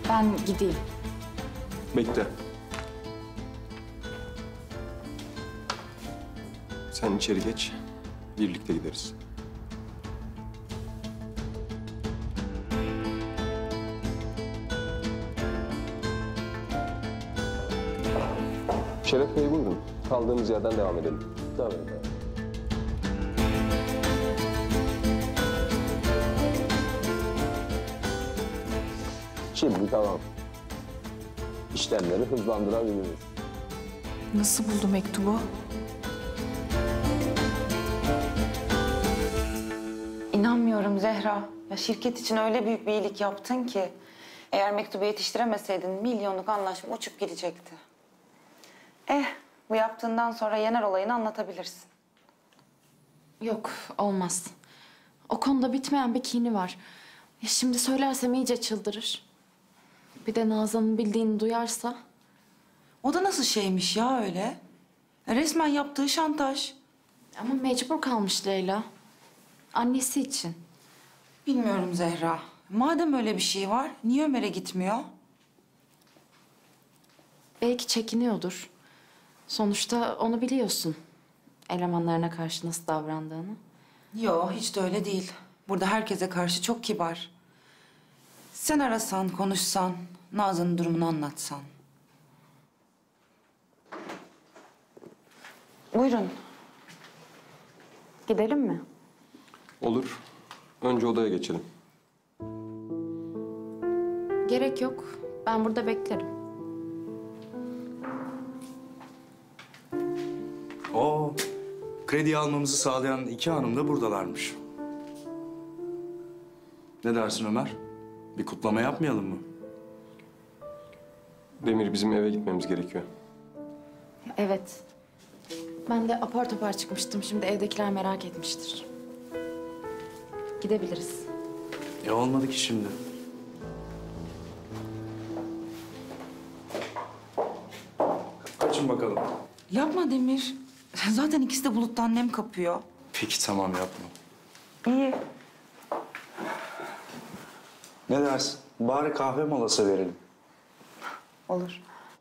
Ben gideyim. Bekle. Sen içeri geç, birlikte gideriz. Şeref Bey buyurun. Kaldığımız yerden devam edelim. Devam edelim. Şimdi tamam. İşlemleri hızlandırabiliriz. Nasıl buldu mektubu? İnanmıyorum Zehra. Ya şirket için öyle büyük bir iyilik yaptın ki. Eğer mektubu yetiştiremeseydin milyonluk anlaşma uçup gidecekti. Bu yaptığından sonra Yener olayını anlatabilirsin. Yok, olmaz. O konuda bitmeyen bir kini var. Şimdi söylersem iyice çıldırır. Bir de Nazan'ın bildiğini duyarsa... O da nasıl şeymiş ya öyle? Resmen yaptığı şantaj. Ama mecbur kalmış Leyla. Annesi için. Bilmiyorum Zehra. Madem öyle bir şey var, niye Ömer'e gitmiyor? Belki çekiniyordur. Sonuçta onu biliyorsun. Elemanlarına karşı nasıl davrandığını. Yo, hiç de öyle değil. Burada herkese karşı çok kibar. Sen arasan, konuşsan, Nazan'ın durumunu anlatsan. Buyurun. Gidelim mi? Olur. Önce odaya geçelim. Gerek yok. Ben burada beklerim. Kredi almamızı sağlayan iki hanım da buradalarmış. Ne dersin Ömer? Bir kutlama yapmayalım mı? Demir, bizim eve gitmemiz gerekiyor. Evet. Ben de apar topar çıkmıştım. Şimdi evdekiler merak etmiştir. Gidebiliriz. Olmadı ki şimdi. Kaçın bakalım. Yapma Demir. Zaten ikisi de buluttan nem kapıyor. Peki tamam yapma. İyi. Ne dersin? Bari kahve molası verelim. Olur.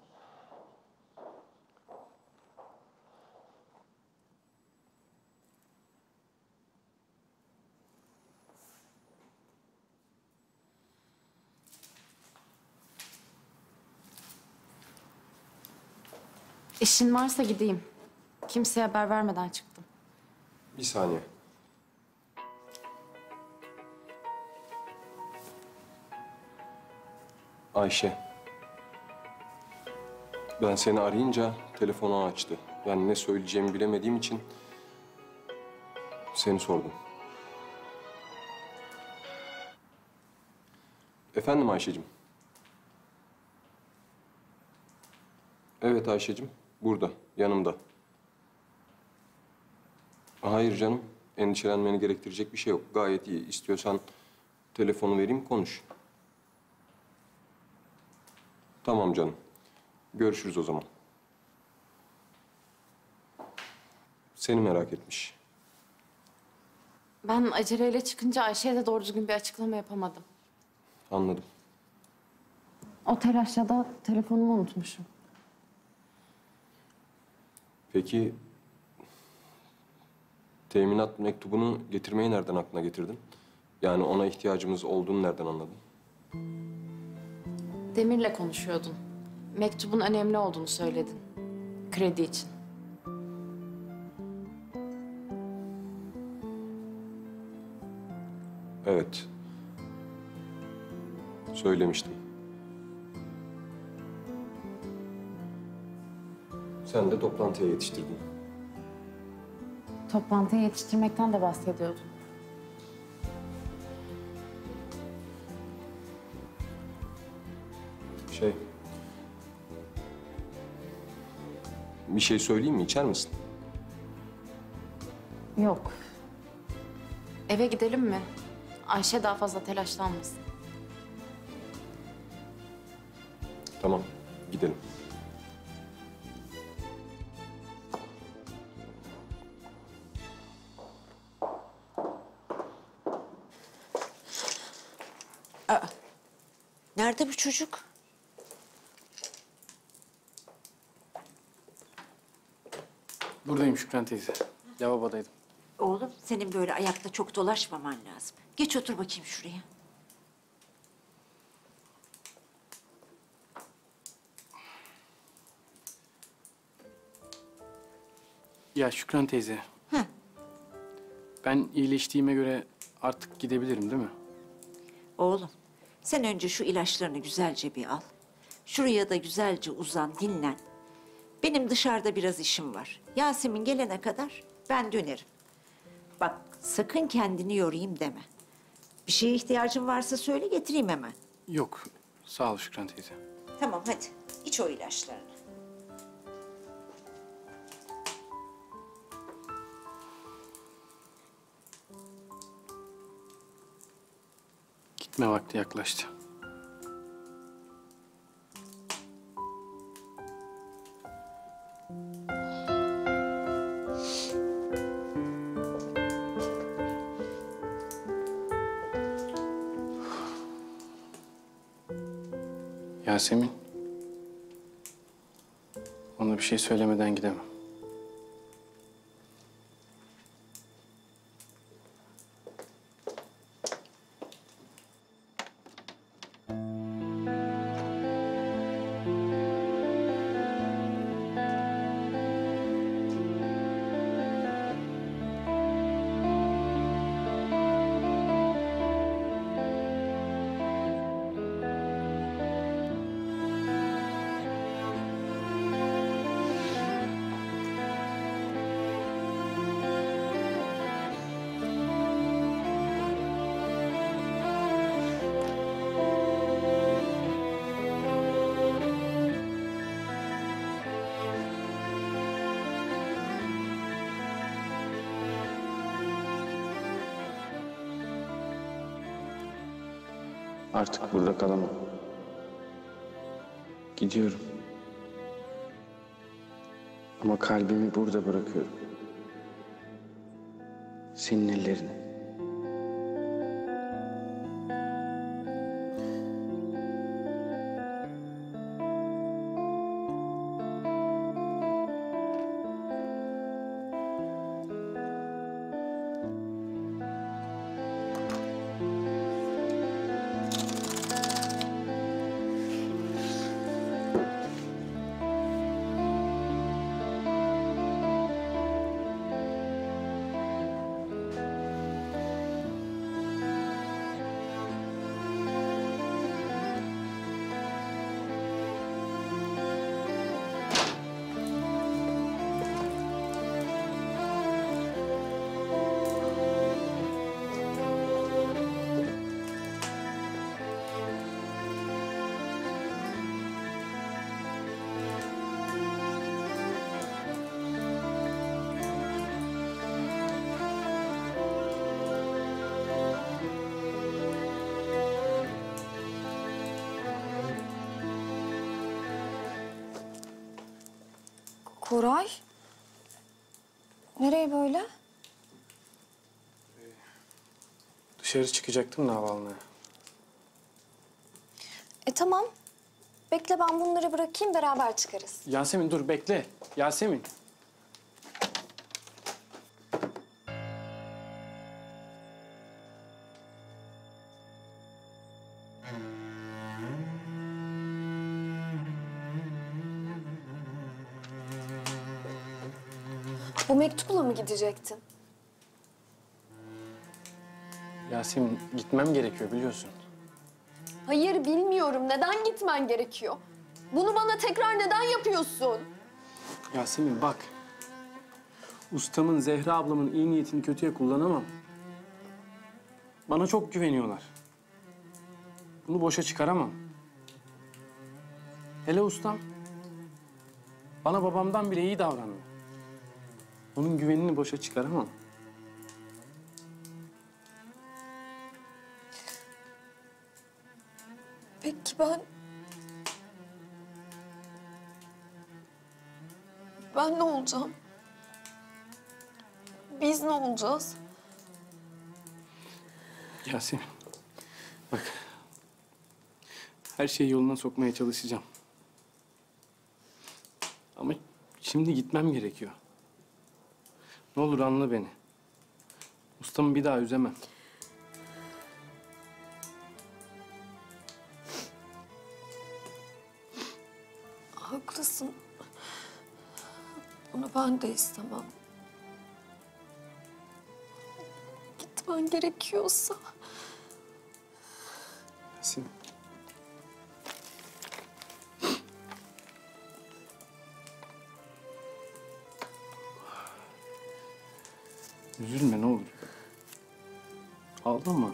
İşin varsa gideyim. Kimseye haber vermeden çıktım. Bir saniye. Ayşe. Ben seni arayınca telefonu açtı. Yani ne söyleyeceğimi bilemediğim için seni sordum. Efendim Ayşe'cim. Evet Ayşe'cim, burada, yanımda. Hayır canım, endişelenmeni gerektirecek bir şey yok. Gayet iyi. İstiyorsan telefonu vereyim, konuş. Tamam canım. Görüşürüz o zaman. Seni merak etmiş. Ben aceleyle çıkınca Ayşe'ye de doğru düzgün bir açıklama yapamadım. Anladım. O telaşla da telefonumu unutmuşum. Peki teminat mektubunu getirmeyi nereden aklına getirdin? Yani ona ihtiyacımız olduğunu nereden anladın? Demir'le konuşuyordun. Mektubun önemli olduğunu söyledin. Kredi için. Evet. Söylemiştim. Sen de toplantıya yetiştirdin. Toplantıya yetiştirmekten de bahsediyordun. Bir şey söyleyeyim mi? İçer misin? Yok. Eve gidelim mi? Ayşe daha fazla telaşlanmasın. Tamam, gidelim. Nerede bu çocuk? Buradayım Şükran teyze. Lavabodaydım. Oğlum senin böyle ayakta çok dolaşmaman lazım. Geç otur bakayım şuraya. Ya Şükran teyze. Heh. Ben iyileştiğime göre artık gidebilirim değil mi? Oğlum sen önce şu ilaçlarını güzelce bir al. Şuraya da güzelce uzan, dinlen. Benim dışarıda biraz işim var. Yasemin gelene kadar ben dönerim. Bak sakın kendini yorayım deme. Bir şeye ihtiyacın varsa söyle getireyim hemen. Yok. Sağ ol Şükran teyze. Tamam hadi iç o ilaçlarını. Gitme vakti yaklaştı. Yasemin. Ona bir şey söylemeden gidemem. Artık burada kalamam. Gidiyorum. Ama kalbimi burada bırakıyorum. Senin ellerine. Koray? Nereye böyle? Dışarı çıkacaktım da hava almaya. Tamam. Bekle ben bunları bırakayım beraber çıkarız. Yasemin dur bekle. Yasemin. Bu mektupla mı gidecektin? Yasemin gitmem gerekiyor biliyorsun. Hayır bilmiyorum. Neden gitmen gerekiyor? Bunu bana tekrar neden yapıyorsun? Yasemin bak. Ustamın, Zehra ablamın iyi niyetini kötüye kullanamam. Bana çok güveniyorlar. Bunu boşa çıkaramam. Hele ustam. Bana babamdan bile iyi davranıyor. Onun güvenini boşa çıkaramam. Peki ben ne olacağım? Biz ne olacağız? Yasemin, bak. Her şeyi yoluna sokmaya çalışacağım. Ama şimdi gitmem gerekiyor. Ne olur anla beni. Ustamı bir daha üzemem. Haklısın. Bunu ben de istemem. Gitmen gerekiyorsa. Esin. Üzülme ne olur. Ağlama.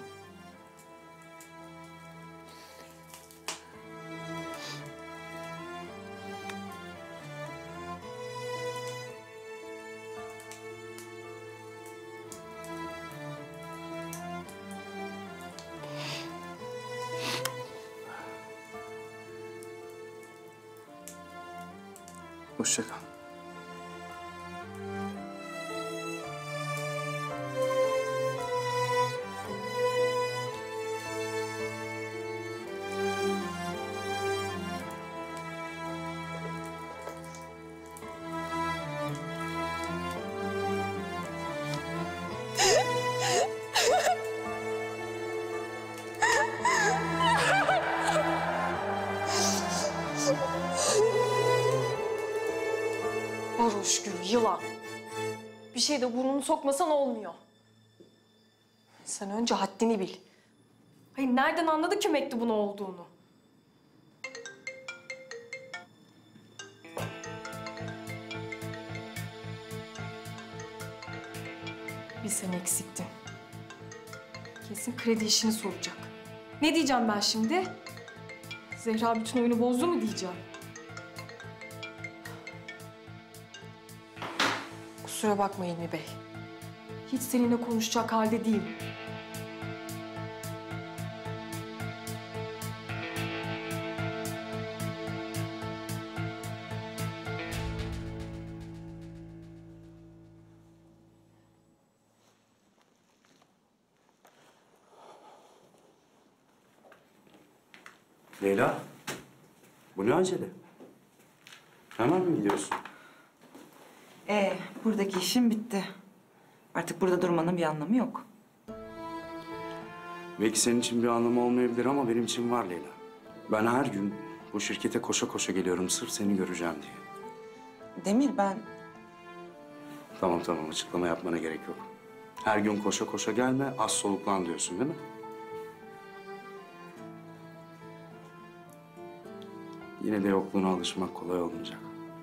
Hoşça kal. Varoşgül, yılan. Bir şeyde burnunu sokmasan olmuyor. Sen önce haddini bil. Hayır, nereden anladı ki mektubun olduğunu? Bir sen eksiktin. Kesin kredi işini soracak. Ne diyeceğim ben şimdi? Zehra bütün oyunu bozdu mu diyeceğim? Kusura bakma Hilmi Bey. Hiç seninle konuşacak halde değilim. Leyla, bu ne acele? Hemen mi gidiyorsun? Buradaki işim bitti. Artık burada durmanın bir anlamı yok. Belki senin için bir anlamı olmayabilir ama benim için var Leyla. Ben her gün bu şirkete koşa koşa geliyorum sırf seni göreceğim diye. Demir, ben... Tamam açıklama yapmana gerek yok. Her gün koşa koşa gelme, az soluklan diyorsun değil mi? Yine de yokluğuna alışmak kolay olmayacak.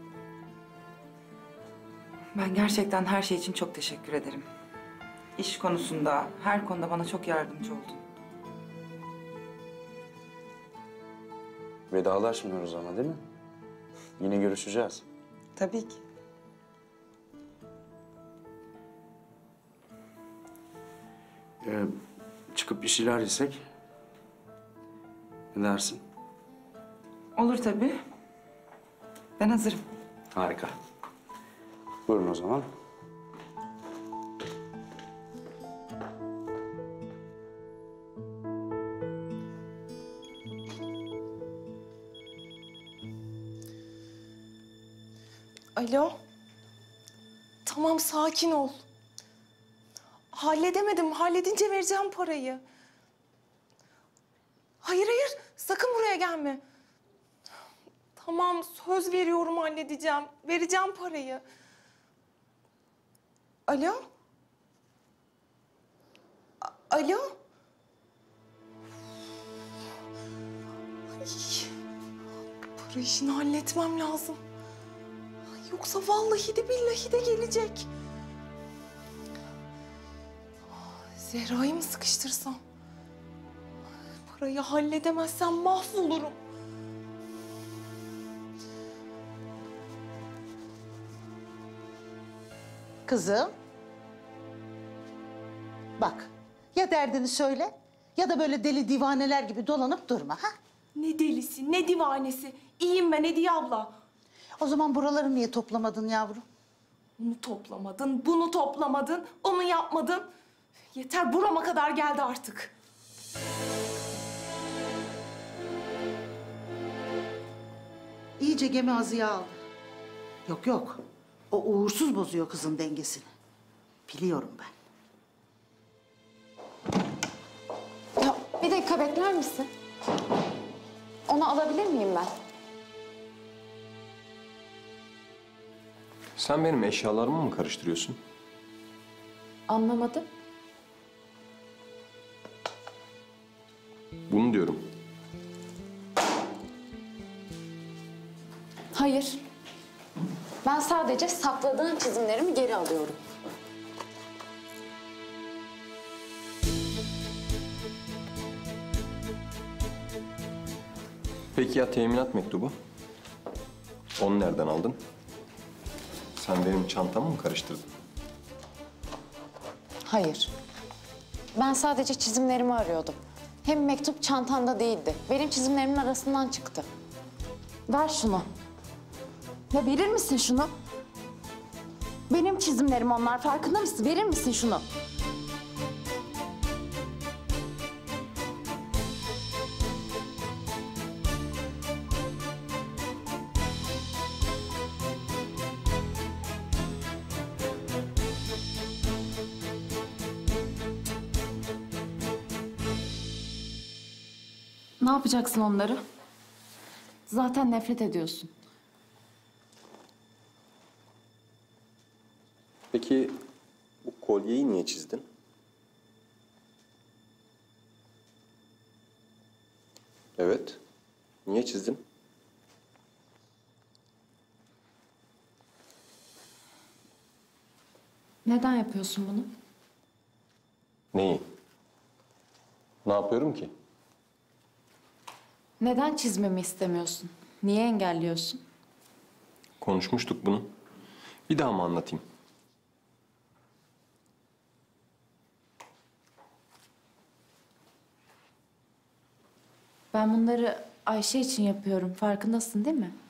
Ben gerçekten her şey için çok teşekkür ederim. İş konusunda, her konuda bana çok yardımcı oldun. Vedalaşmıyoruz ama değil mi? Yine görüşeceğiz. Tabii ki. Çıkıp bir şeyler yesek? Ne dersin? Olur tabii. Ben hazırım. Harika. Buyurun o zaman. Alo. Tamam, sakin ol. Halledemedim. Halledince vereceğim parayı. Hayır, sakın buraya gelme. Tamam, söz veriyorum halledeceğim. Vereceğim parayı. Alo? Alo? Ay, para işini halletmem lazım. Yoksa vallahi de billahi de gelecek. Zehra'yı mı sıkıştırsam? Parayı halledemezsem mahvolurum. Kızım. Bak, ya derdini söyle ya da böyle deli divaneler gibi dolanıp durma ha? Ne delisi, ne divanesi. İyiyim ben Hediye abla. O zaman buraları niye toplamadın yavrum? Onu toplamadın, bunu toplamadın, onu yapmadın. Yeter, burama kadar geldi artık. iyice gemi azıya aldı. Yok yok. O uğursuz bozuyor kızın dengesini. Biliyorum ben. Ya bir dakika bekler misin? Onu alabilir miyim ben? Sen benim eşyalarımı mı karıştırıyorsun? Anlamadım. Bunu diyorum. Hayır. Ben sadece sakladığın çizimlerimi geri alıyorum. Peki ya teminat mektubu? Onu nereden aldın? Sen benim çantamı mı karıştırdın? Hayır. Ben sadece çizimlerimi arıyordum. Hem mektup çantanda değildi. Benim çizimlerimin arasından çıktı. Ver şunu. Ya verir misin şunu? Benim çizimlerim onlar. Farkında mısın? Verir misin şunu? Ne yapacaksın onları? Zaten nefret ediyorsun. Peki bu kolyeyi niye çizdin? Evet. Niye çizdin? Neden yapıyorsun bunu? Neyi? Ne yapıyorum ki? Neden çizmemi istemiyorsun? Niye engelliyorsun? Konuşmuştuk bunu. Bir daha mı anlatayım? Ben bunları Ayşe için yapıyorum. Farkındasın değil mi?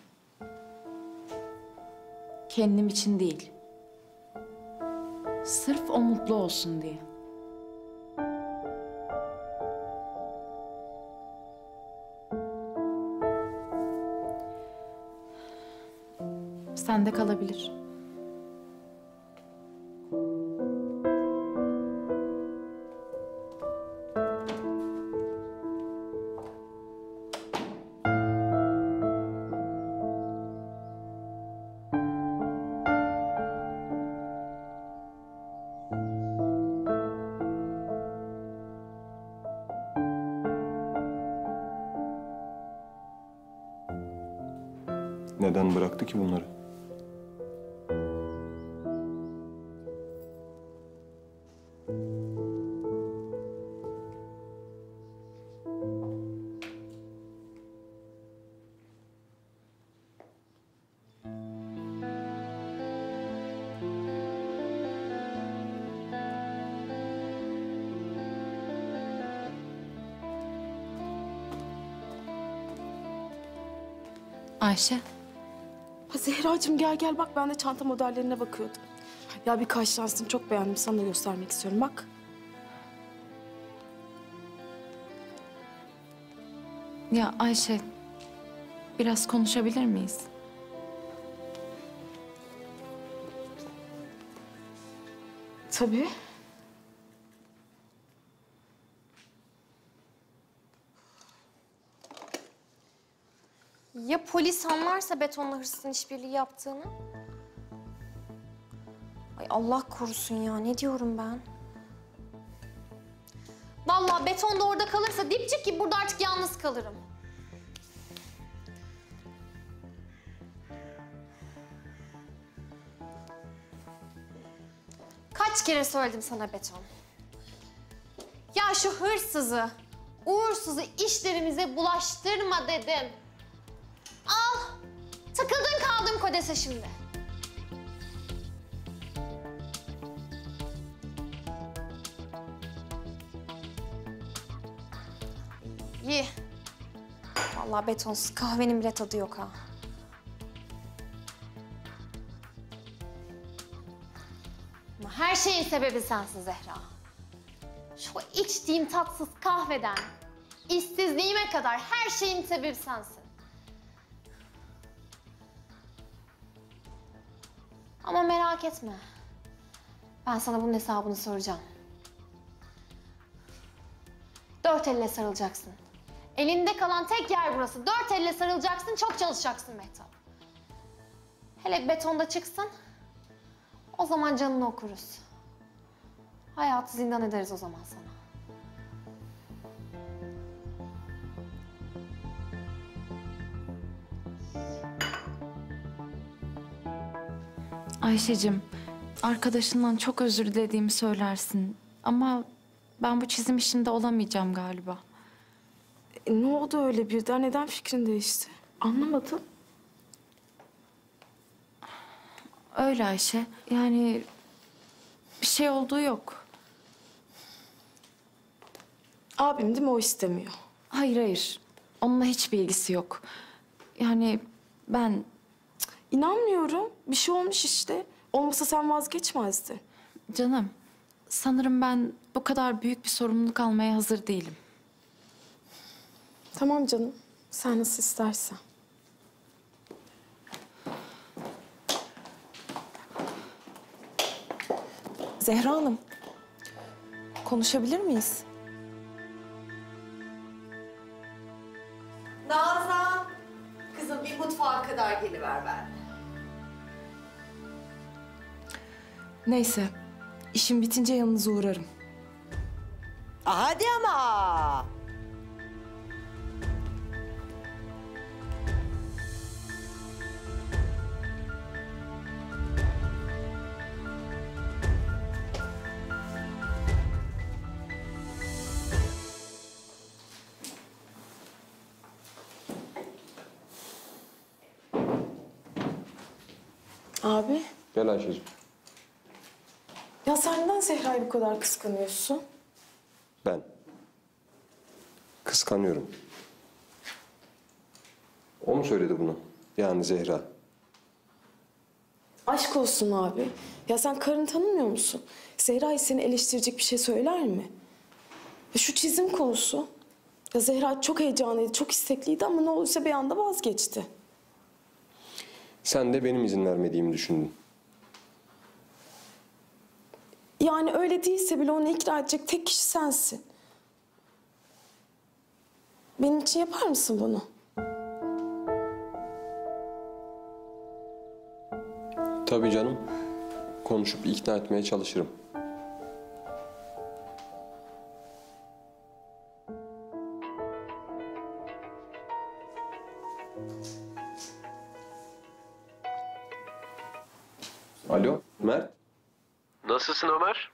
Kendim için değil. Sırf o mutlu olsun diye. Sende kalabilir. Neden bıraktı ki bunları? Ayşe. Ha Zehracığım gel bak ben de çanta modellerine bakıyordum. Ya bir karşılansın çok beğendim sana da göstermek istiyorum bak. Ya Ayşe, biraz konuşabilir miyiz? Tabii. Ya polis anlarsa betonla hırsızın işbirliği yaptığını? Ay Allah korusun ya, ne diyorum ben? Vallahi beton da orada kalırsa dipçik gibi burada artık yalnız kalırım. Kaç kere söyledim sana beton. Ya şu hırsızı, uğursuzu işlerimize bulaştırma dedim. Al, tıkıldın kaldın Kodes'e şimdi. İyi. Vallahi betonsuz kahvenin bile tadı yok ha. Ama her şeyin sebebi sensin Zehra. Şu içtiğim tatsız kahveden işsizliğime kadar her şeyin sebebi sensin. Ama merak etme. Ben sana bunun hesabını soracağım. 4 elle sarılacaksın. Elinde kalan tek yer burası. 4 elle sarılacaksın, çok çalışacaksın Mehtap. Hele betonda çıksın, o zaman canını okuruz. Hayatı zindan ederiz o zaman sana. Ayşe'cim, arkadaşından çok özür dilediğimi söylersin. Ama ben bu çizim işinde olamayacağım galiba. Ne oldu öyle birden? Neden fikrin değişti? Anlamadım. Öyle Ayşe. Yani bir şey olduğu yok. Abim değil mi? O istemiyor. Hayır, hayır. Onunla hiçbir ilgisi yok. Yani ben... İnanmıyorum. Bir şey olmuş işte. Olmasa sen vazgeçmezdin. Canım, sanırım ben bu kadar büyük bir sorumluluk almaya hazır değilim. Tamam canım. Sen nasıl istersen. Zehra Hanım, konuşabilir miyiz? Nazan, kızım bir mutfağa kadar geliver ben. Neyse, işim bitince yanınıza uğrarım. Hadi ama. Abi, Gel Ayşe'cim. ya sen neden Zehra'yı bu kadar kıskanıyorsun? Ben kıskanıyorum. O mu söyledi bunu? Yani Zehra. Aşk olsun abi. Ya sen karını tanımıyor musun? Zehra seni eleştirecek bir şey söyler mi? Ya şu çizim konusu. Ya Zehra çok heyecanlıydı, çok istekliydi ama ne olduysa bir anda vazgeçti. Sen de benim izin vermediğimi düşündün. Yani öyle değilse bile onu ikna edecek tek kişi sensin. Benim için yapar mısın bunu? Tabii canım. Konuşup ikna etmeye çalışırım. Alo, Mert. Nasılsın Ömer?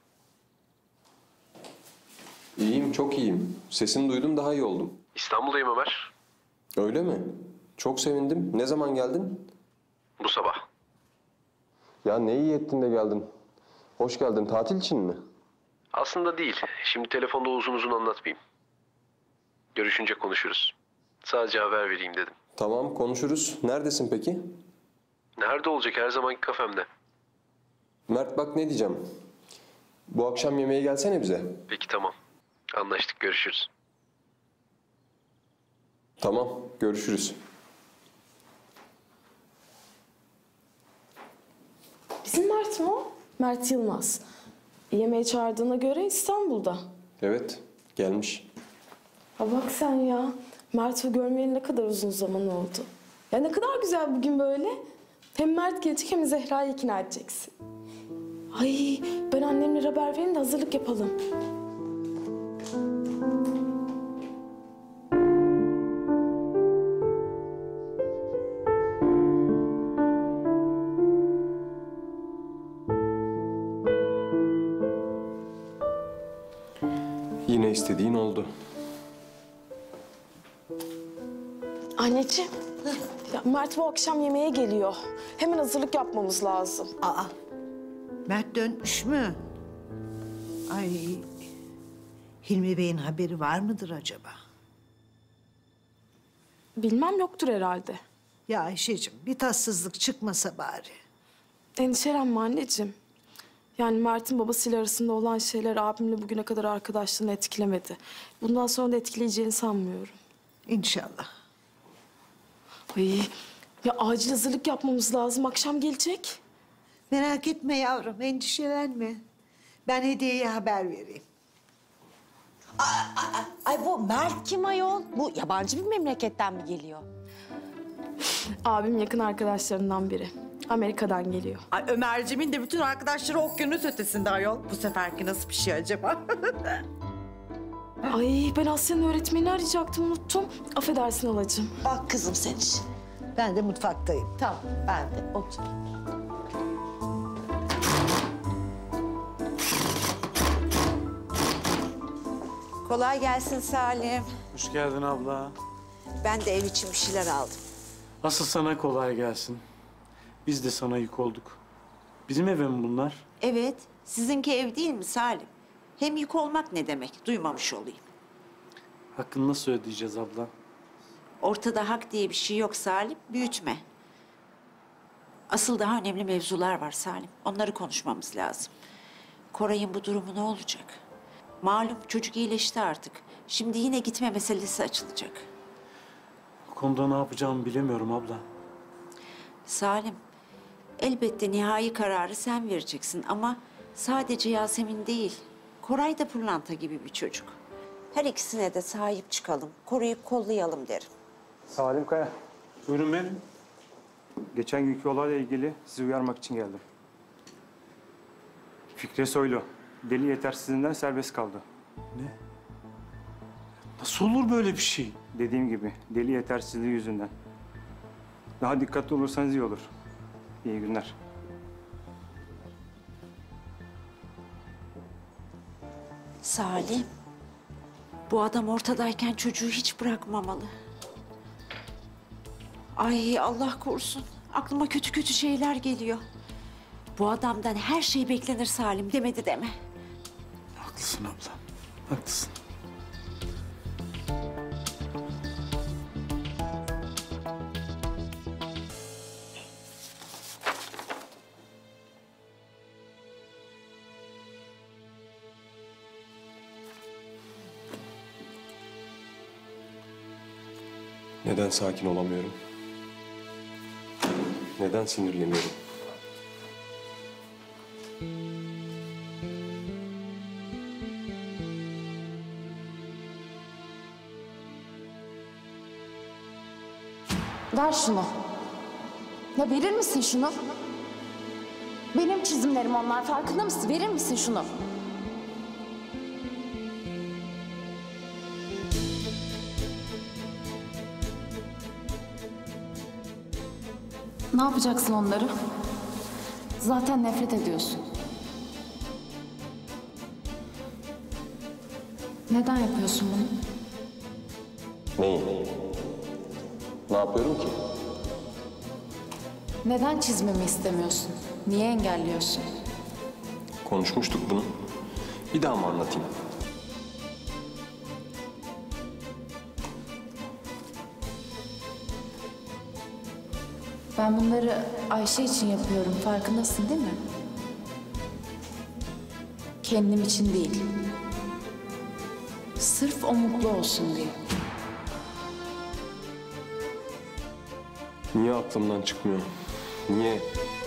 İyiyim, çok iyiyim. Sesini duydum, daha iyi oldum. İstanbul'dayım Ömer. Öyle mi? Çok sevindim. Ne zaman geldin? Bu sabah. Ya ne iyi ettin de geldin. Hoş geldin. Tatil için mi? Aslında değil. Şimdi telefonda uzun uzun anlatmayayım. Görüşünce konuşuruz. Sadece haber vereyim dedim. Tamam, konuşuruz. Neredesin peki? Nerede olacak? Her zamanki kafemde. Mert bak ne diyeceğim. Bu akşam yemeğe gelsene bize. Peki tamam. Anlaştık. Görüşürüz. Tamam, görüşürüz. Bizim Mert mi o? Mert Yılmaz. Yemeğe çağırdığına göre İstanbul'da. Evet, gelmiş. Ha bak sen ya. Mert'i görmeyeli ne kadar uzun zaman oldu. Ya ne kadar güzel bugün böyle. Hem Mert gelecek hem Zehra'yı ikna edeceksin. Ay ben annemlere haber vereyim de hazırlık yapalım. Yine istediğin oldu. Anneciğim. Ya Mert bu akşam yemeğe geliyor. Hemen hazırlık yapmamız lazım. Aa, Mert dönmüş mü? Ay, Hilmi Bey'in haberi var mıdır acaba? Bilmem yoktur herhalde. Ya Ayşe'cim bir tatsızlık çıkmasa bari. Endişelenme anneciğim. Yani Mert'in babasıyla arasında olan şeyler abimle bugüne kadar arkadaşlığını etkilemedi. Bundan sonra da etkileyeceğini sanmıyorum. İnşallah. Ay, ya acil hazırlık yapmamız lazım. Akşam gelecek. Merak etme yavrum, endişelenme. Ben Hediye'ye haber vereyim. Ay bu Mert kim ayol? Bu yabancı bir memleketten mi geliyor? Abim yakın arkadaşlarından biri. Amerika'dan geliyor. Ay Ömercimin de bütün arkadaşları okyanus ötesinde ayol. Bu seferki nasıl bir şey acaba? Ay ben Asya'nın öğretmenini arayacaktım, unuttum. Affedersin halacığım. Bak kızım sen iş. Ben de mutfaktayım. Tamam ben de otur. Kolay gelsin Salim. Hoş geldin abla. Ben de ev için bir şeyler aldım. Asıl sana kolay gelsin. Biz de sana yük olduk. Bizim eve mi bunlar? Evet, sizinki ev değil mi Salim? Hem yük olmak ne demek? Duymamış olayım. Hakkını nasıl ödeyeceğiz abla? Ortada hak diye bir şey yok Salim, büyütme. Asıl daha önemli mevzular var Salim. Onları konuşmamız lazım. Koray'ın bu durumu ne olacak? Malum çocuk iyileşti artık. Şimdi yine gitme meselesi açılacak. Bu konuda ne yapacağımı bilemiyorum abla. Salim, elbette nihai kararı sen vereceksin ama sadece Yasemin değil, Koray da pırlanta gibi bir çocuk. Her ikisine de sahip çıkalım, koruyup kollayalım derim. Salim Kaya. Buyurun benim. Geçen günkü olayla ilgili sizi uyarmak için geldim. Fikri Soylu, delil yetersizliğinden serbest kaldı. Ne? Nasıl olur böyle bir şey? Dediğim gibi, delil yetersizliği yüzünden. Daha dikkatli olursanız iyi olur. İyi günler. Salim, bu adam ortadayken çocuğu hiç bırakmamalı. Ay Allah korusun, aklıma kötü kötü şeyler geliyor. Bu adamdan her şey beklenir Salim, demedi deme. Haklısın abla, haklısın. Neden sakin olamıyorum? Neden sinirleniyorum? Ver şunu. Ya verir misin şunu? Benim çizimlerim onlar, farkında mısın? Verir misin şunu? Ne yapacaksın onları? Zaten nefret ediyorsun. Neden yapıyorsun bunu? Neyi? Ne yapıyorum ki? Neden çizmemi istemiyorsun? Niye engelliyorsun? Konuşmuştuk bunu. Bir daha mı anlatayım? Ben bunları Ayşe için yapıyorum, farkındasın değil mi? Kendim için değil. Sırf o mutlu olsun diye. Niye aklımdan çıkmıyor? Niye?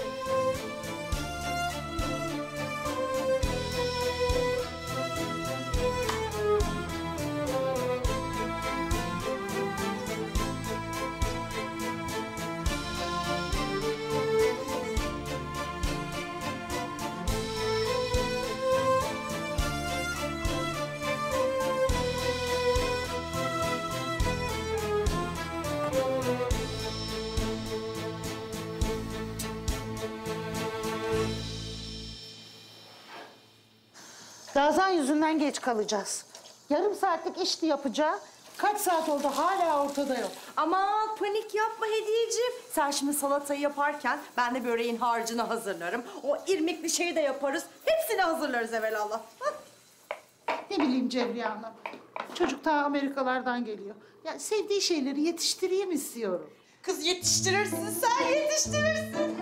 Ramazan yüzünden geç kalacağız. Yarım saatlik işti yapacağı. Kaç saat oldu hala ortada yok. Aman panik yapma Hediyeciğim. Sen şimdi salatayı yaparken ben de böreğin harcını hazırlarım. O irmikli şeyi de yaparız. Hepsini hazırlarız evelallah. Ne bileyim Cevriye Hanım. Çocuk ta Amerikalardan geliyor. Ya sevdiği şeyleri yetiştireyim istiyorum. Kız yetiştirirsin sen, yetiştirirsin.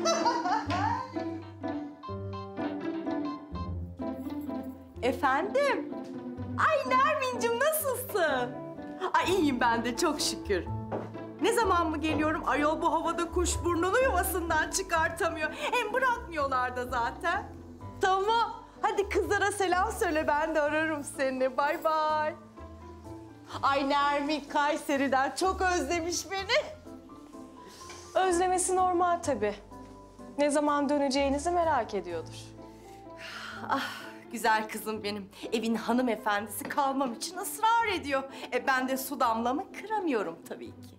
Efendim? Ay Nermin'cim nasılsın? Ay iyiyim ben de çok şükür. Ne zaman mı geliyorum? Ayol bu havada kuş burnunu yuvasından çıkartamıyor. Hem bırakmıyorlar da zaten. Tamam. Hadi kızlara selam söyle, ben de ararım seni. Bay bay. Ay Nermin Kayseri'den çok özlemiş beni. Özlemesi normal tabii. Ne zaman döneceğinizi merak ediyordur. Ah güzel kızım benim. Evin hanımefendisi kalmam için ısrar ediyor. Ben de su damlamı kıramıyorum tabii ki.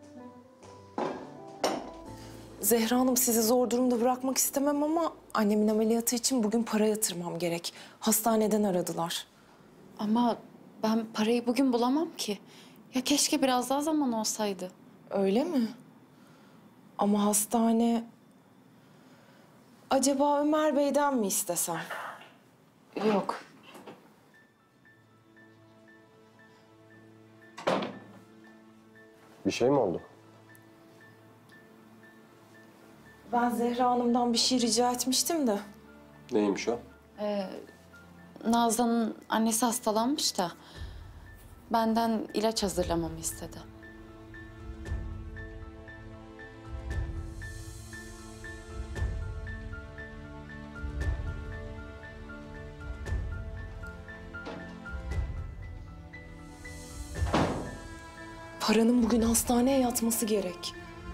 Zehra Hanım, sizi zor durumda bırakmak istemem ama annemin ameliyatı için bugün para yatırmam gerek. Hastaneden aradılar. Ama ben parayı bugün bulamam ki. Ya keşke biraz daha zaman olsaydı. Öyle mi? Ama hastane... Acaba Ömer Bey'den mi istesem? Yok. Bir şey mi oldu? Ben Zehra Hanım'dan bir şey rica etmiştim de. Neymiş o? Nazlı'nın annesi hastalanmış da benden ilaç hazırlamamı istedi. Paranın bugün hastaneye yatması gerek.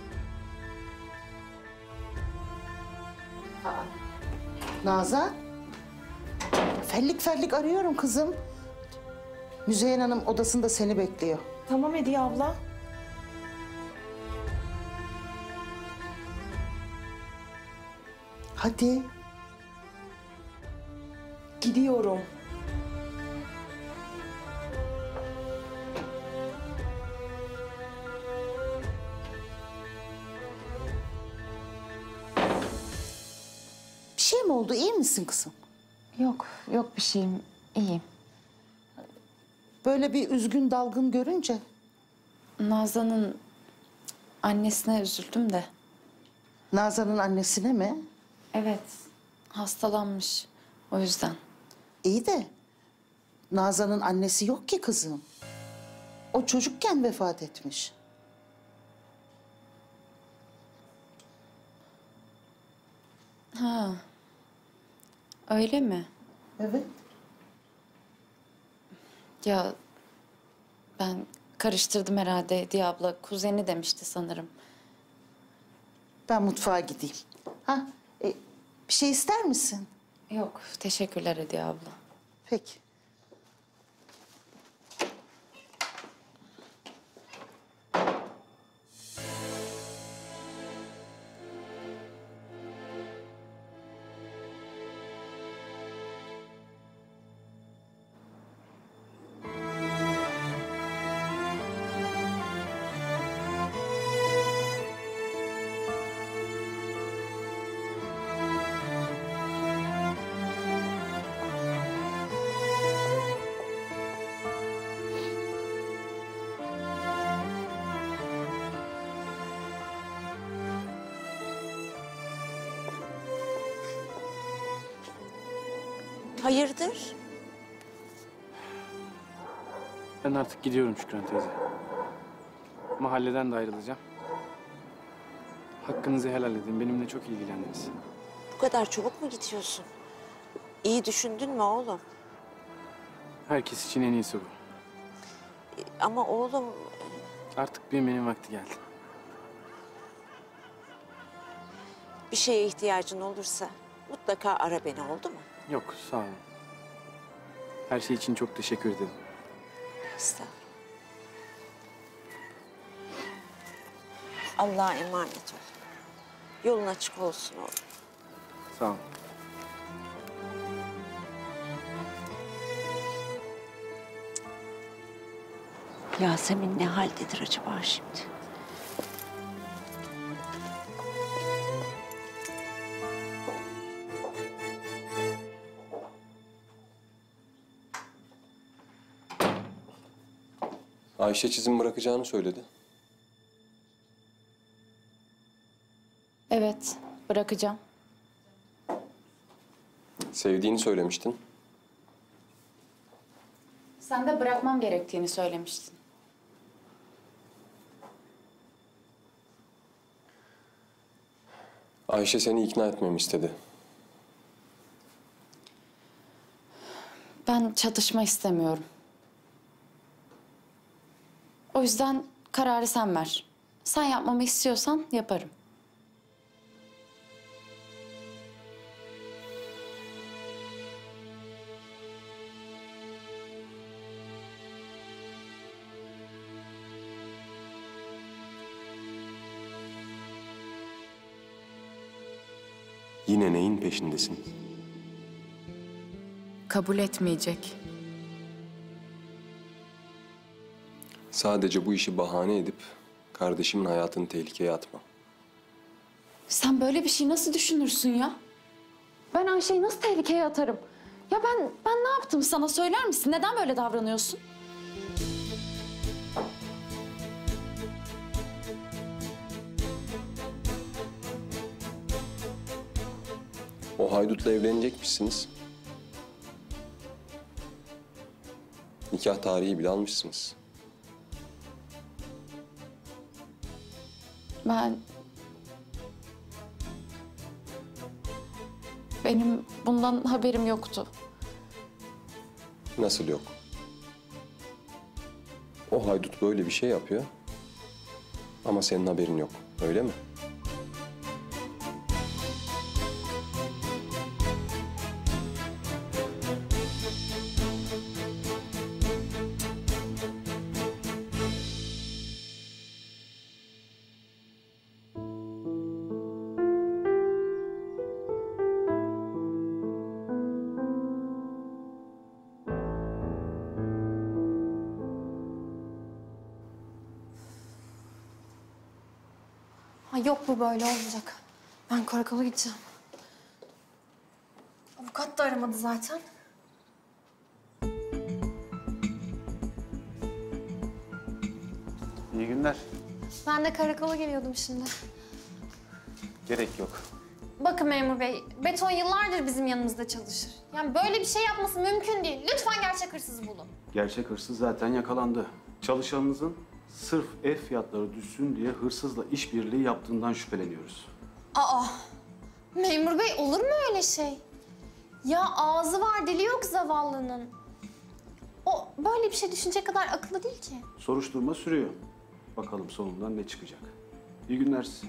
Nazan. Fellik fellik arıyorum kızım. Müzeyyen Hanım odasında seni bekliyor. Tamam Hediye abla. Hadi. Gidiyorum. Bir şey mi oldu? İyi misin kızım? Yok, yok bir şeyim. İyiyim. Böyle bir üzgün dalgın görünce. Nazlı'nın annesine üzüldüm de. Nazan'ın annesine mi? Evet, hastalanmış. O yüzden. İyi de Nazan'ın annesi yok ki kızım. O çocukken vefat etmiş. Ha. Öyle mi? Evet. Ya ben karıştırdım herhalde Hediye abla. Kuzeni demişti sanırım. Ben mutfağa gideyim. Ha, bir şey ister misin? Yok, teşekkürler Hediye abla. Peki. Hayırdır? Ben artık gidiyorum Şükran teyze. Mahalleden de ayrılacağım. Hakkınızı helal edin. Benimle çok ilgilendiniz. Bu kadar çabuk mu gidiyorsun? İyi düşündün mü oğlum? Herkes için en iyisi bu. Ama oğlum... Artık büyümenin vakti geldi. Bir şeye ihtiyacın olursa mutlaka ara beni, oldu mu? Yok, sağ olun. Her şey için çok teşekkür ederim. Estağfurullah. Allah'a emanet ol. Yolun açık olsun oğlum. Sağ olun. Yasemin ne haldedir acaba şimdi? Ayşe çizim bırakacağını söyledi. Evet, bırakacağım. Sevdiğini söylemiştin. Sen de bırakmam gerektiğini söylemiştin. Ayşe seni ikna etmemi istedi. Ben çatışma istemiyorum. O yüzden kararı sen ver. Sen yapmamı istiyorsan yaparım. Yine neyin peşindesin? Kabul etmeyecek. Sadece bu işi bahane edip kardeşimin hayatını tehlikeye atma. Sen böyle bir şey nasıl düşünürsün ya? Ben Ayşe'yi nasıl tehlikeye atarım? Ya ben ne yaptım sana söyler misin? Neden böyle davranıyorsun? O haydutla evlenecekmişsiniz. Nikah tarihi bile almışsınız. Benim bundan haberim yoktu. Nasıl yok? O haydut böyle bir şey yapıyor. Ama senin haberin yok. Öyle mi? Ay yok, bu böyle olmayacak. Ben karakola gideceğim. Avukat da aramadı zaten. İyi günler. Ben de karakola geliyordum şimdi. Gerek yok. Bakın memur bey, Beton yıllardır bizim yanımızda çalışır. Yani böyle bir şey yapması mümkün değil. Lütfen gerçek hırsızı bulun. Gerçek hırsız zaten yakalandı. Çalışanınızın sırf ev fiyatları düşsün diye hırsızla işbirliği yaptığından şüpheleniyoruz. Aa, memur bey olur mu öyle şey? Ya ağzı var, dili yok zavallının. O böyle bir şey düşünecek kadar akıllı değil ki. Soruşturma sürüyor. Bakalım sonundan ne çıkacak. İyi günler size.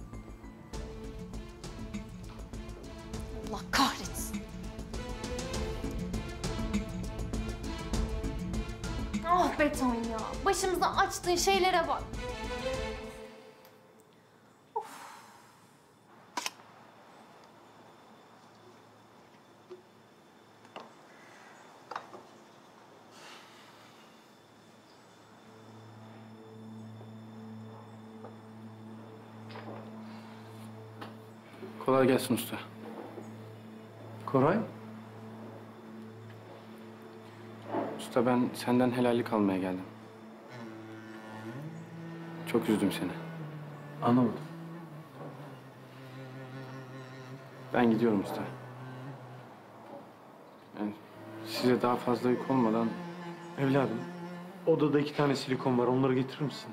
Allah kahretsin. Ah Beton ya, başımıza açtığın şeylere bak. Kolay gelsin usta. Koray? Usta ben senden helallik almaya geldim. Çok üzdüm seni. Anlamadım. Ben gidiyorum usta. Yani size daha fazla yük olmadan... Evladım, odada 2 tane silikon var. Onları getirir misin?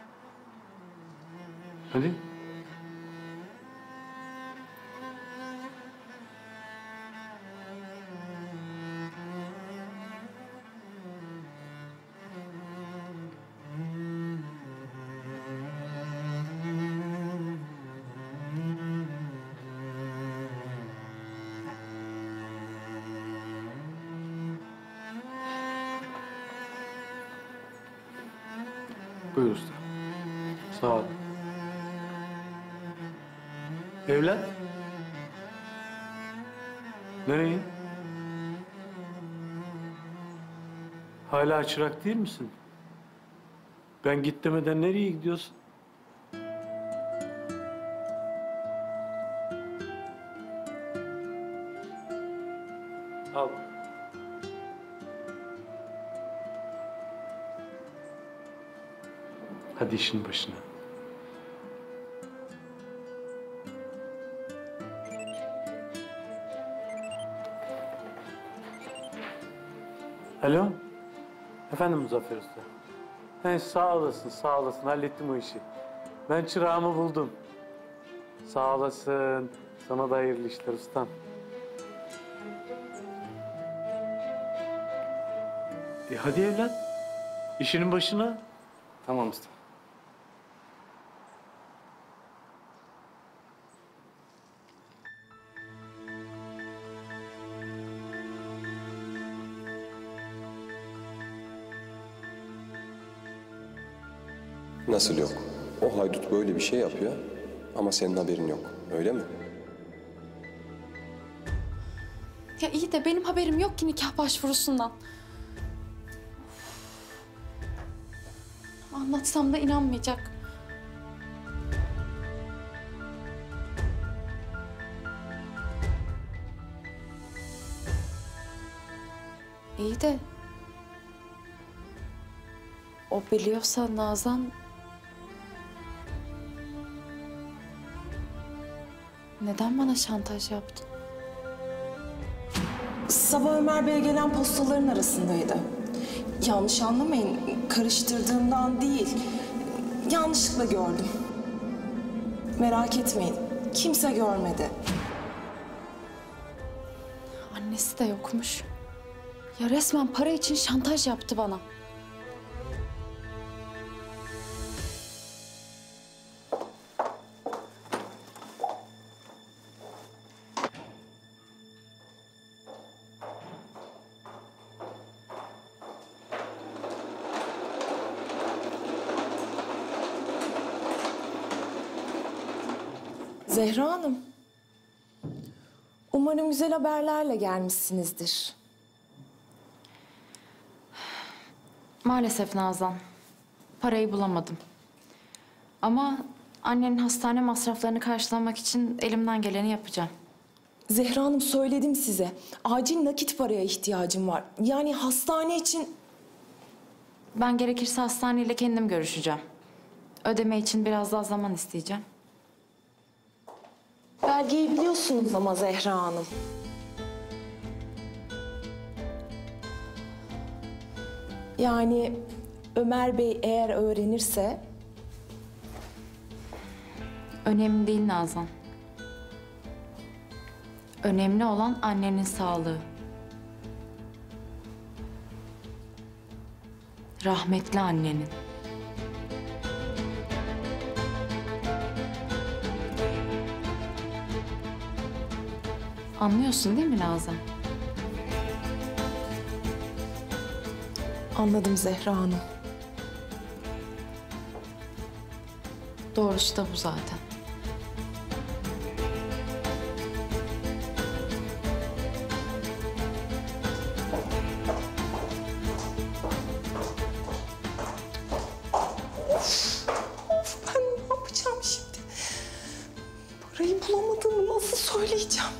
Hadi. Buyur usta. Sağ ol. Evlat. Nereye? Hala çırak değil misin? Ben git demeden nereye gidiyorsun? Al. Hadi işin başına. Alo? Efendim Muzaffer Usta? Sağ olasın, sağ olasın. Hallettim o işi. Ben çırağımı buldum. Sağ olasın. Sana da hayırlı işler ustam. Hadi evlat. İşinin başına. Tamam usta. Nasıl yok? O haydut böyle bir şey yapıyor ama senin haberin yok. Öyle mi? Ya iyi de benim haberim yok ki nikah başvurusundan. Anlatsam da inanmayacak. İyi de... O biliyorsa Nazan... Neden bana şantaj yaptı? Sabah Ömer Bey'e gelen postaların arasındaydı. Yanlış anlamayın, karıştırdığımdan değil. Yanlışlıkla gördüm. Merak etmeyin, kimse görmedi. Annesi de yokmuş. Ya resmen para için şantaj yaptı bana. Zehra Hanım, umarım güzel haberlerle gelmişsinizdir. Maalesef Nazan. Parayı bulamadım. Ama annenin hastane masraflarını karşılamak için elimden geleni yapacağım. Zehra Hanım, söyledim size. Acil nakit paraya ihtiyacım var. Yani hastane için... Ben gerekirse hastaneyle kendim görüşeceğim. Ödeme için biraz daha zaman isteyeceğim. Belgeyi biliyorsunuz ama Zehra Hanım. Yani Ömer Bey eğer öğrenirse... Önemli değil Nazan. Önemli olan annenin sağlığı. Rahmetli annenin. Anlıyorsun değil mi Nazan? Anladım Zehra Hanım. Doğrusu da bu zaten. Ben ne yapacağım şimdi? Parayı bulamadığımı nasıl söyleyeceğim?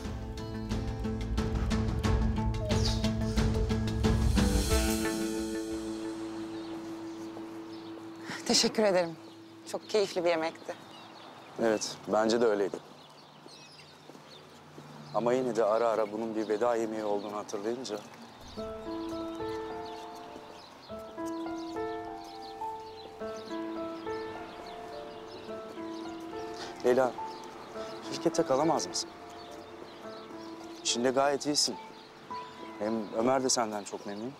Teşekkür ederim. Çok keyifli bir yemekti. Evet, bence de öyleydi. Ama yine de ara ara bunun bir veda yemeği olduğunu hatırlayınca... Leyla, şirkette kalamaz mısın? İşinde gayet iyisin. Hem Ömer de senden çok memnun.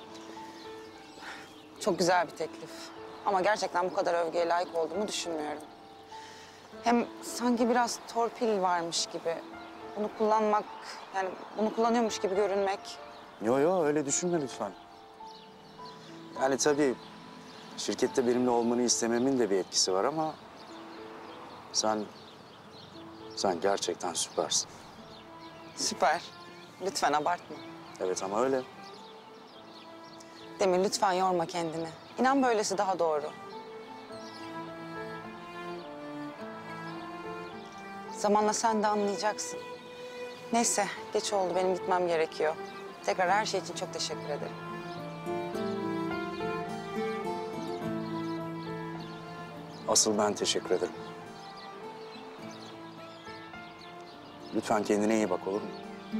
Çok güzel bir teklif. Ama gerçekten bu kadar övgüye layık olduğumu düşünmüyorum. Hem sanki biraz torpil varmış gibi. Bunu kullanmak, yani bunu kullanıyormuş gibi görünmek. Yo öyle düşünme lütfen. Yani tabii şirkette benimle olmanı istememin de bir etkisi var ama... Sen gerçekten süpersin. Süper. Lütfen abartma. Evet ama öyle. Demir lütfen yorma kendini. İnan böylesi daha doğru. Zamanla sen de anlayacaksın. Neyse, geç oldu. Benim gitmem gerekiyor. Tekrar her şey için çok teşekkür ederim. Asıl ben teşekkür ederim. Lütfen kendine iyi bak, olur mu?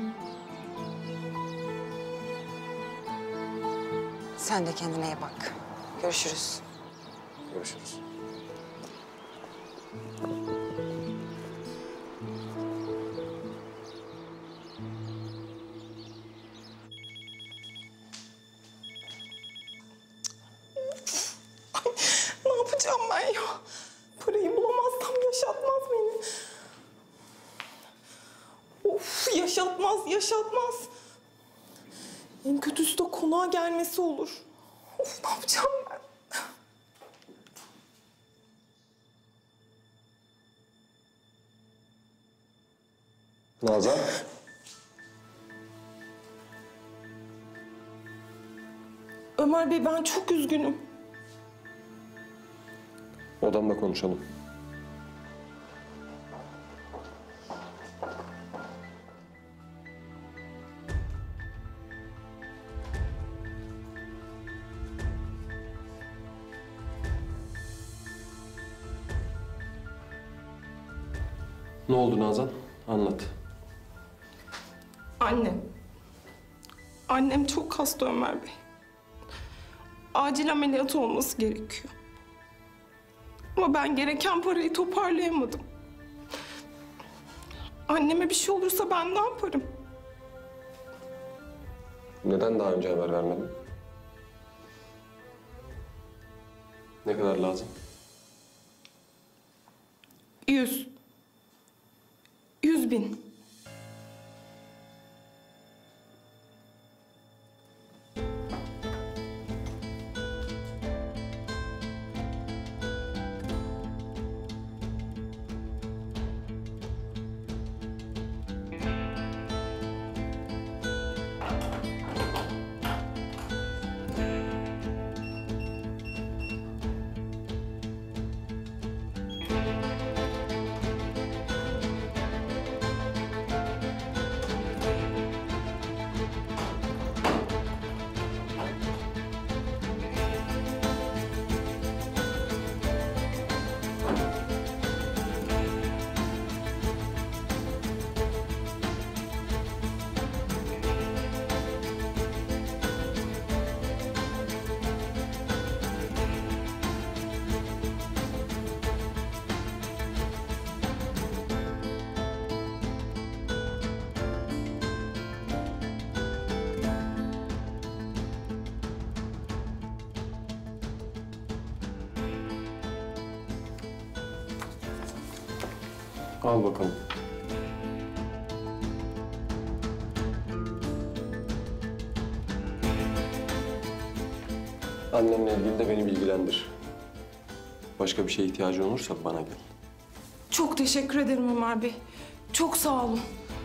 Sen de kendine iyi bak. Görüşürüz. Görüşürüz. ben ya? Parayı bulamazsam yaşatmaz beni. Of, yaşatmaz. En kötüsü de konağa gelmesi olur. Of, ne yapacağım ben? Nazan. Ömer Bey, ben çok üzgünüm. Odamda konuşalım. Ne oldu Nazan? Anlat. Annem çok hasta Ömer Bey. Acil ameliyat olması gerekiyor. Ama ben gereken parayı toparlayamadım. Anneme bir şey olursa ben ne yaparım? Neden daha önce haber vermedin? Ne kadar lazım? 100.000. Al bakalım. Annemle ilgili de beni bilgilendir. Başka bir şeye ihtiyacın olursa bana gel. Çok teşekkür ederim Ömer Bey. Çok sağ olun.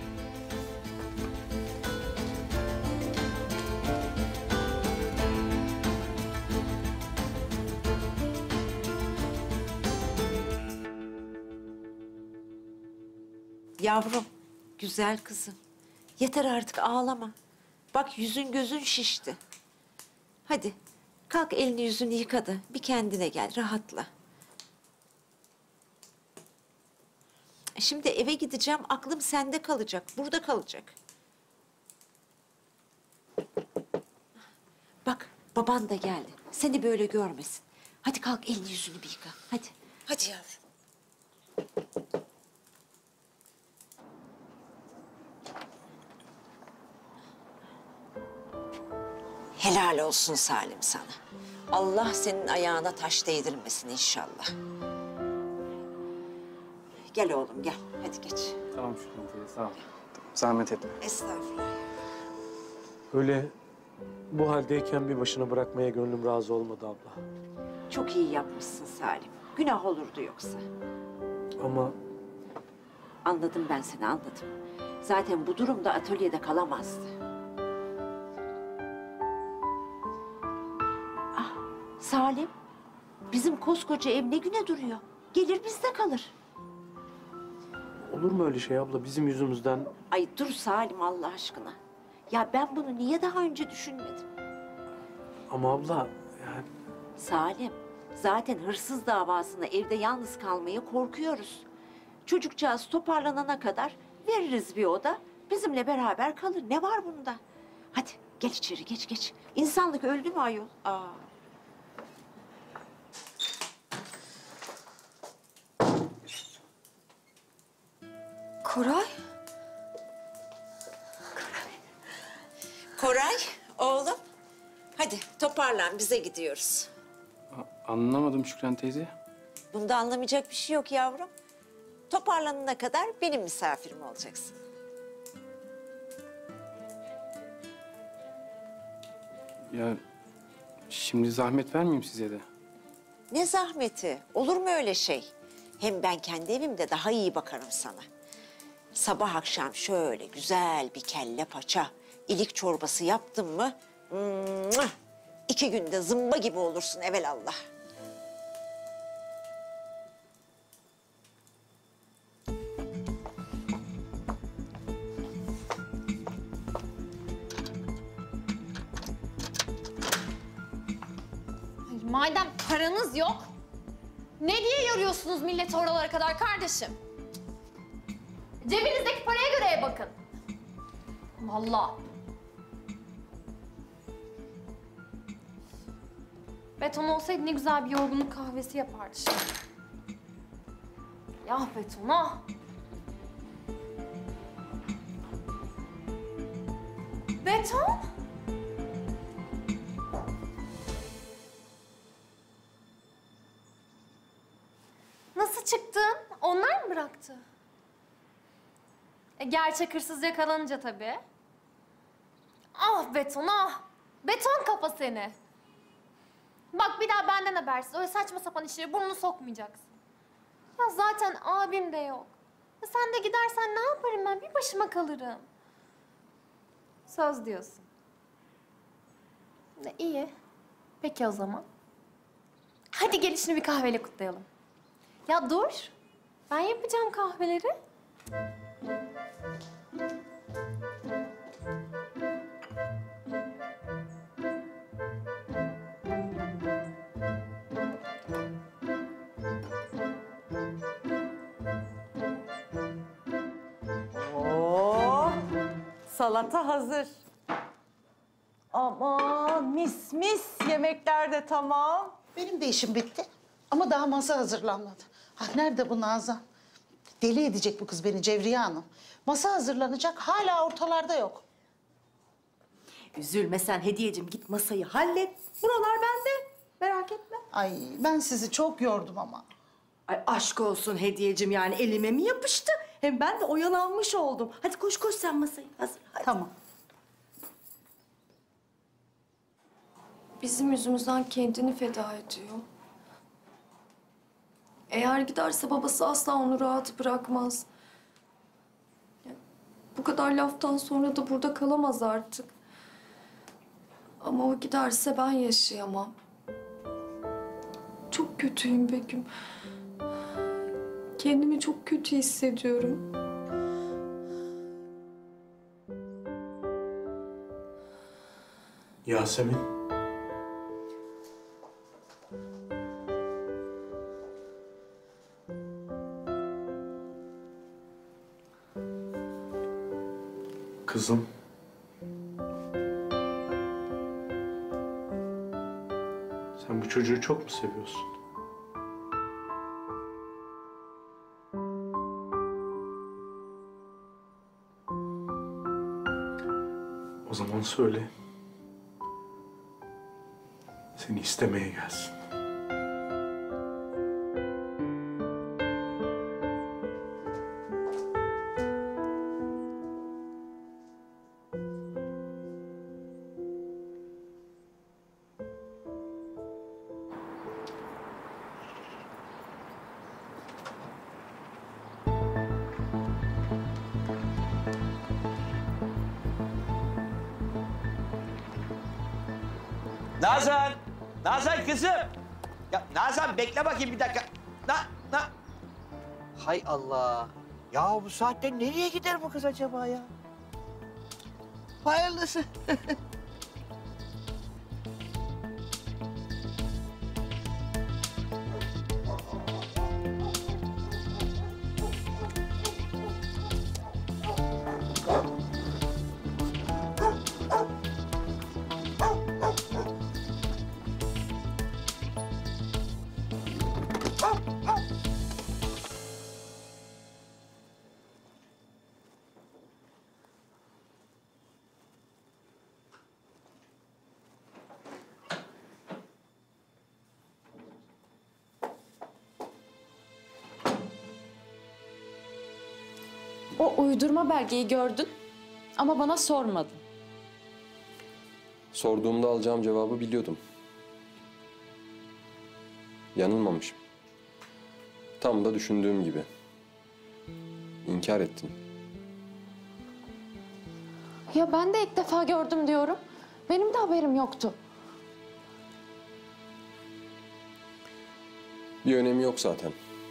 Yavrum, güzel kızım. Yeter artık ağlama. Bak yüzün gözün şişti. Hadi kalk elini yüzünü yıka da bir kendine gel, rahatla. Şimdi eve gideceğim, aklım sende kalacak, burada kalacak. Bak baban da geldi, seni böyle görmesin. Hadi kalk elini yüzünü bir yıka, hadi. Hadi yavrum. Helal olsun Salim sana. Allah senin ayağına taş değdirmesin inşallah. Gel oğlum gel. Hadi geç. Tamam Şükran teyze, sağ ol. Zahmet etme. Estağfurullah. Öyle bu haldeyken bir başına bırakmaya gönlüm razı olmadı abla. Çok iyi yapmışsın Salim. Günah olurdu yoksa. Ama Anladım ben seni, anladım. Zaten bu durumda atölyede kalamazdı. Ah, Salim, bizim koskoca ev ne güne duruyor? Gelir bizde kalır. olur mu öyle şey abla? Bizim yüzümüzden Ay dur Salim Allah aşkına. Ya ben bunu niye daha önce düşünmedim? ama abla yani Salim, zaten hırsız davasında evde yalnız kalmaya korkuyoruz. Çocukcağız toparlanana kadar veririz bir oda, bizimle beraber kalır. Ne var bunda? Hadi gel içeri, geç geç. İnsanlık öldü mü ayol? Aa. Koray? Koray, oğlum. Hadi toparlan, bize gidiyoruz. anlamadım Şükran teyze. Bunda anlamayacak bir şey yok yavrum. Toparlanana kadar benim misafirim olacaksın. Ya şimdi zahmet vermeyeyim size de. Ne zahmeti? Olur mu öyle şey? Hem ben kendi evimde daha iyi bakarım sana. Sabah akşam şöyle güzel bir kelle paça, ilik çorbası yaptım mı... 2 günde zımba gibi olursun evelallah. Madem paranız yok, ne diye yoruyorsunuz milleti oralara kadar kardeşim? Cebinizdeki paraya göre bakın. Vallahi. Beton olsaydı ne güzel bir yorgunluk kahvesi yapardı şimdi. Ya Beton ah. Beton? Nasıl çıktın? Onlar mı bıraktı? Gerçek hırsız yakalanınca tabii. Ah Beton ah. Beton kafa seni. Bak bir daha benden habersiz. Öyle saçma sapan işlere burnunu sokmayacaksın. Ya zaten abim de yok. Ya sen de gidersen ne yaparım ben? Bir başıma kalırım. Söz diyorsun. İyi. Peki o zaman. Hadi gelişini bir kahveyle kutlayalım. Ya dur. Ben yapacağım kahveleri. Oo, salata hazır. Aman mis mis yemekler de tamam. Benim de işim bitti. Ama daha masa hazırlanmadı. Ha, nerede bu Nazan? Deli edecek bu kız beni Cevriye Hanım. Masa hazırlanacak, hala ortalarda yok. Üzülme sen Hediyeciğim, git masayı hallet. Buralar bende, merak etme. Ay ben sizi çok yordum ama. Ay aşk olsun Hediyeciğim, yani elime mi yapıştı? Hem ben de oyalanmış oldum. Hadi koş koş sen masayı hazır. Hadi. Tamam. Bizim yüzümüzden kendini feda ediyor. Eğer giderse babası asla onu rahat bırakmaz. Ya, bu kadar laftan sonra da burada kalamaz artık. Ama o giderse ben yaşayamam. Çok kötüyüm Begüm. Kendimi çok kötü hissediyorum. Yasemin. Kızım. Sen bu çocuğu çok mu seviyorsun? O zaman söyle. Seni istemeye gelsin. Nazan! Nazan kızım! Ya Nazan bekle bakayım bir dakika. Hay Allah! Ya bu saatte nereye gider bu kız acaba ya? Hayırlısı. O uydurma belgeyi gördün ama bana sormadın. Sorduğumda alacağım cevabı biliyordum. Yanılmamışım. Tam da düşündüğüm gibi. İnkar ettin. Ya ben de ilk defa gördüm diyorum. Benim de haberim yoktu. Bir önemi yok zaten.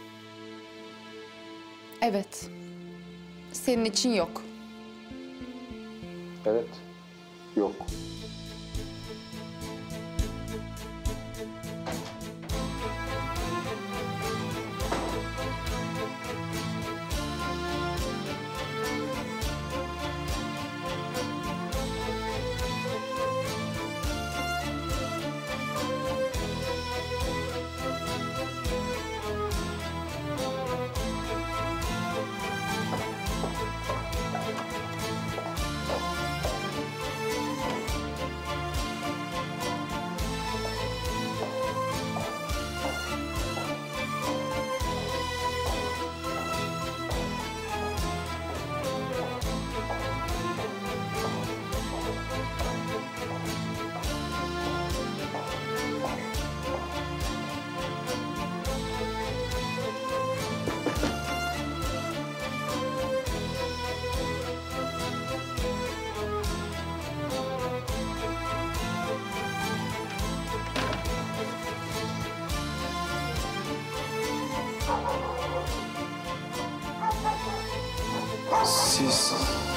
Evet. Senin için yok. Evet. Yok. Siz